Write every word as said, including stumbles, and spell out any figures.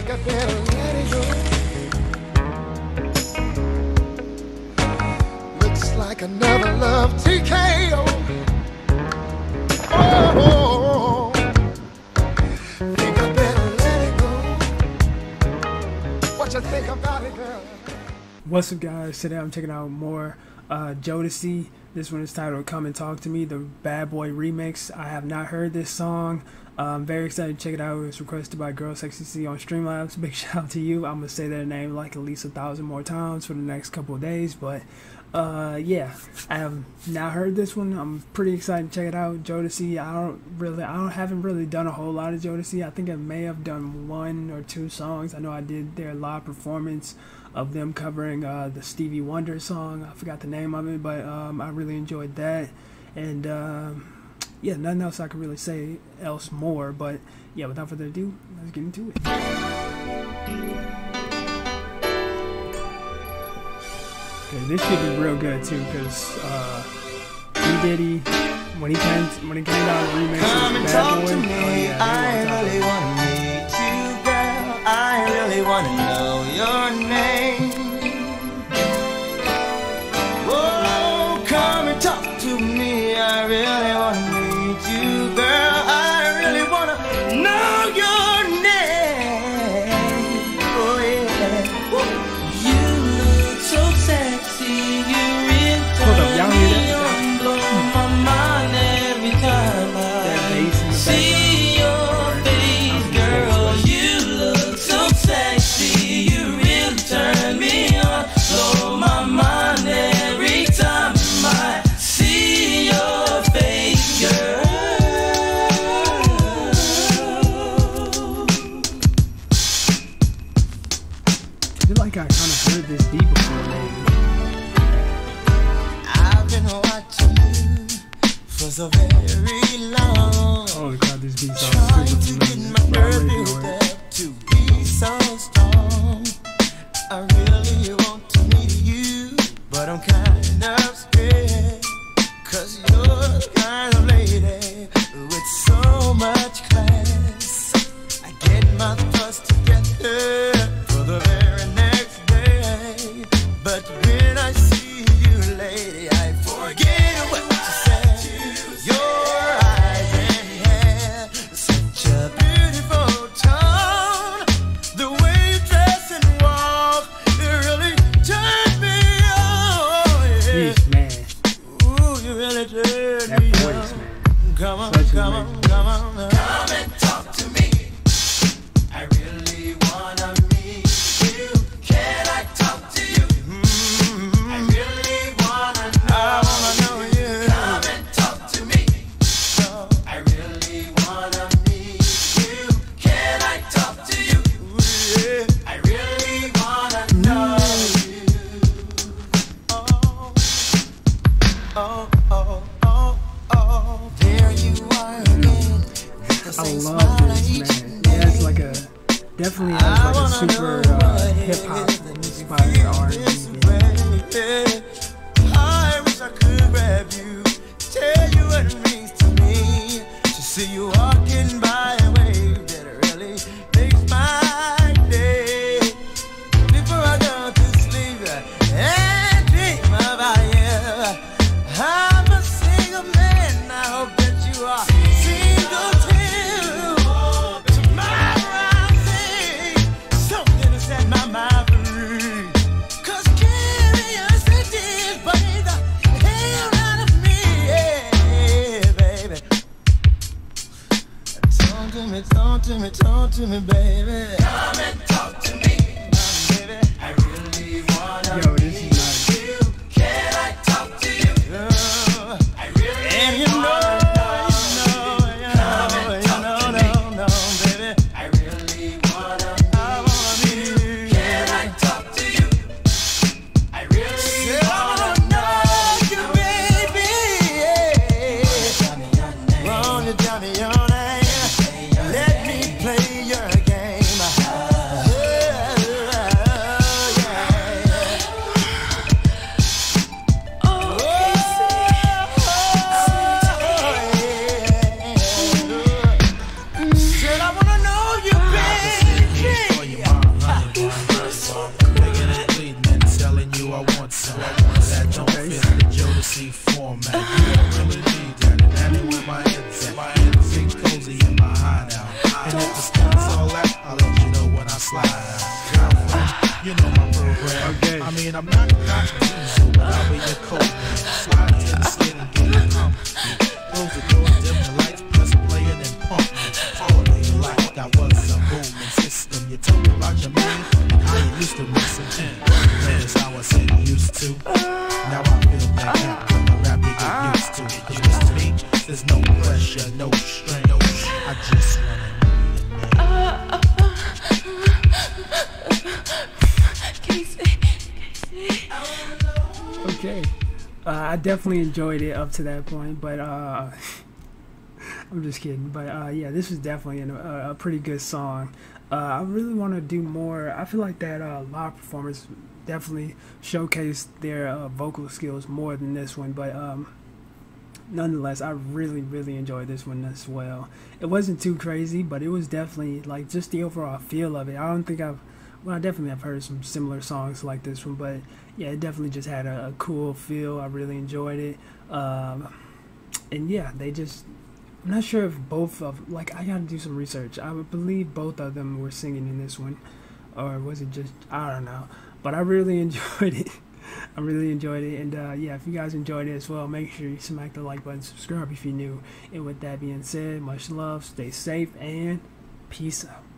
I better let it go. Looks like another love T K O. Oh, think I better let it go. What you think about it, girl? What's up, guys? Today I'm checking out more uh, Jodeci. This one is titled Come and Talk to Me, the Bad Boy remix. I have not heard this song. Uh, I'm very excited to check it out. It was requested by Girl Sexy C on Streamlabs. Big shout out to you. I'm going to say their name like at least a thousand more times for the next couple of days. But uh, yeah, I have not heard this one. I'm pretty excited to check it out. Jodeci, I don't really, I don't, haven't really done a whole lot of Jodeci. I think I may have done one or two songs. I know I did their live performance of them covering uh, the Stevie Wonder song. I forgot the name of it, but um, I really enjoyed that. And um, yeah, nothing else I can really say else more. But yeah, without further ado, let's get into it. Okay, this should be real good too, because uh, P Diddy, when he came, when he came out and remixed his Bad Boy, oh yeah, I really want to meet you, girl. I really want to know your name. Oh, come and talk to me. I really want to meet you, girl. I really want to know your name. Oh yeah. You look so sexy. You really Hold up, y'all hear that? blow my mind every time I That bass in the see your face, girl. You look so sexy. You really turn me on. Blow my mind every time I see your face, girl. I feel like I kind of heard this beat before, maybe. I've been watching you for so very long. Holy crap, this beat sounds Trying super to get familiar. my But I'm nerve ready built for it. up to be so strong. I really want to meet you, but I'm kind of scared, 'cause you're the kind of lady with so much class. I get my thoughts together for the very next day, but when I see you, lady, I forget what you said. Your eyes and hair, such a beautiful tone. The way you dress and walk, it really turns me on. Yeah. Jeez, man. Ooh, you really turn That me voice, on. man. Come on, Such a come on, amazing come on. Come and talk to me. I really wanna meet you. Can I talk to you? I really wanna know. I wanna know you. Come and talk to me. I really wanna meet you. Can I talk to you? I really wanna know you. Oh, oh, oh, oh, oh. There you are again. I love this, man. Yeah, it's like a, definitely has like a super uh, hip hop inspired R and B. I wish I could grab you, tell you what it means to me to see you walking by a wave that really makes my day. Before I go to sleep and dream about you, I'm a single man. I hope that you are single too. Tomorrow I'll say something to set my mind free. 'Cause curiosity is burning the hell out of me, yeah, baby. Talk to me, talk to me, talk to me, baby. Come and talk to me, baby. I really wanna Yo, this is meet nice. you. Can I talk to you? I really and you know, you know, you know, you know, no, no, baby. I really wanna, I wanna meet you. Can I talk to you? I really wanna know you, baby. Won't you tell me your name? Let me play your game. Yeah, yeah. slide out. Girlfriend, you know my program. Okay. I mean, I'm not not too, but I'll be your coat man. Slide to the skid and get it comfy. Close the door, dim the lights, press play and then pump me. All day like I was a booming system. You told me about your man, how you used to miss him. That's how I said used to. Now I feel that gap from the rap you get used to. It used to me, there's no pressure, no strain. I just wanna Okay, uh, I definitely enjoyed it up to that point, but uh, I'm just kidding. But uh, yeah, this was definitely an, a, a pretty good song. Uh, I really want to do more. I feel like that uh, live performance definitely showcased their uh, vocal skills more than this one, but um, nonetheless, I really, really enjoyed this one as well. It wasn't too crazy, but it was definitely like just the overall feel of it. I don't think I've, well, I definitely have heard some similar songs like this one, but yeah, it definitely just had a, a cool feel. I really enjoyed it. Um, and yeah, they just, I'm not sure if both of, like, I gotta do some research. I would believe both of them were singing in this one, or was it just, I don't know. But I really enjoyed it. I really enjoyed it, and uh, yeah, if you guys enjoyed it as well, make sure you smack the like button, subscribe if you're new. And with that being said, much love, stay safe, and peace out.